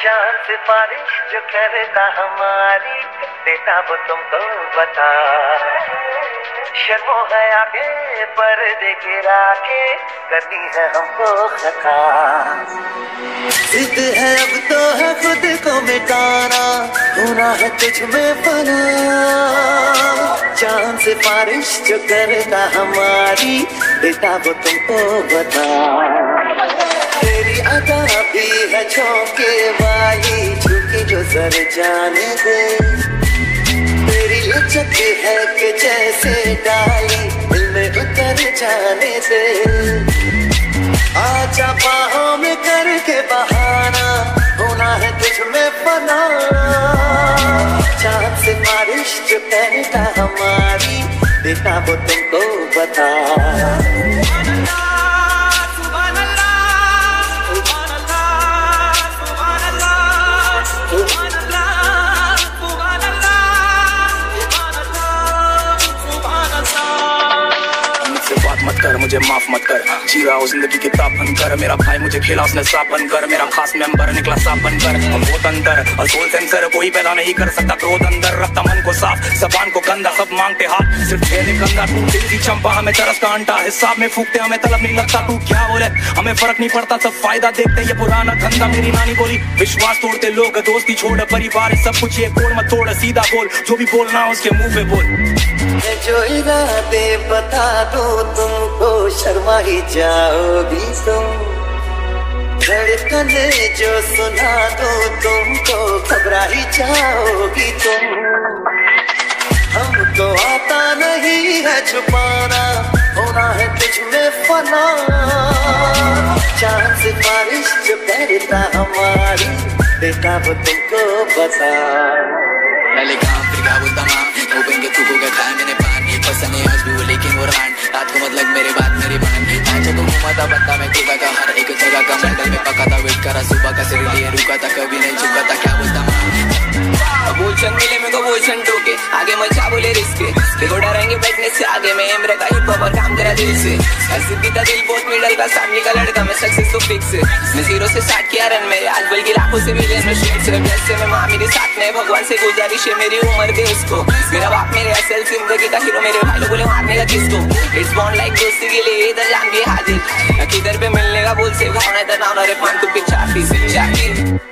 चांद सिफारिश जो करता हमारी, देता वो तुमको बता। शर्मो है आगे पर्दे गिरा के, करनी है हमको खता। जिद है अब तो है खुद को मिटाना, होना है तुझ में फना। चांद सिफारिश जो करता हमारी, देता वो तुमको बता। तेरी अदा भी है झोंके वाली, झुकी जो सर जाने दे। तेरी लचक है कि जैसे डाली, दिल में उतर जाने दे। आजा बाहों में करके बहाना, होना है तुझ में फना। चांद से बारिश जो करता हमारी, देता वो तुमको बता। मत कर मुझे माफ मत कर, जी रहा हूँ जिंदगी किताब बनकर। मेरा भाई मुझे खेला उसने सांप बनकर, मेरा खास मेंबर निकला सांप बनकर। हम बहुत अंदर और सोल सेंसर कोई पैदा नहीं कर सकता क्रोध अंदर। रखता मन को साफ जबान को गंदा, सब मांगते हाथ सिर्फ खेले कंधा। तू दिल की चंपा हमें तरस का अंटा, हिसाब में फूकते हमें तलब नहीं लगता। तू क्या बोले हमें फर्क नहीं पड़ता, सब फायदा देखते ये पुराना धंधा। मेरी नानी बोली विश्वास तोड़ते लोग, दोस्ती छोड़ परिवार सब कुछ ये कोड मत तोड़। सीधा बोल जो भी बोलना उसके मुंह पे बोल। जो इरादे बता दो तुमको, शर्मा ही जाओगी तुम। धड़कने जो सुना दो तुमको, घबरा ही जाओगी तुम। हमको आता नहीं है छुपाना, होना है तुझ में फना। चांद से बारिश जो करता हमारी, देता वो तुमको बता। पहले काम फिर क्या बोलता माँ, ओपेंगे तू को खाया मैंने पान। पसंद है आज भी वो लेकिन वो रान, रात को मतलब मेरे बात मेरी बान। नाचा को घुमाता बत्ता मैं कूदा था, हर एक जगह का मंडल में पका था। वेट करा सुबह का सिर लिए रुका था, कभी नहीं झुका था। क्या बोलता माँ बोलशन मिले मेरे को बोलशन टोके, आगे मचा बोले रिस्के। देखो डरेंगे बैठने से आगे, मैं एम रखा हिप हॉप और काम करा दिल से। सिद्धि का दिल बहुत मिडल का फैमिली का लड़का, मैं सक्सेस तो फिक्स है। मैं जीरो से स्टार्ट किया रन मेरे आज, बल्कि लाखों से मिलियन में शेयर। सिर्फ जैसे मैं माँ मेरे साथ में, भगवान से गुजारिश है मेरी उम्र दे उसको। मेरा बाप मेरे असल जिंदगी का हीरो, मेरे भाई लोग बोले मारने का किसको। इट्स बॉन्ड लाइक दोस्ती के लिए इधर जान भी हाजिर, किधर पे मिलने का बोल से भावना इधर ना रे पान तू के चाटी से चाटी।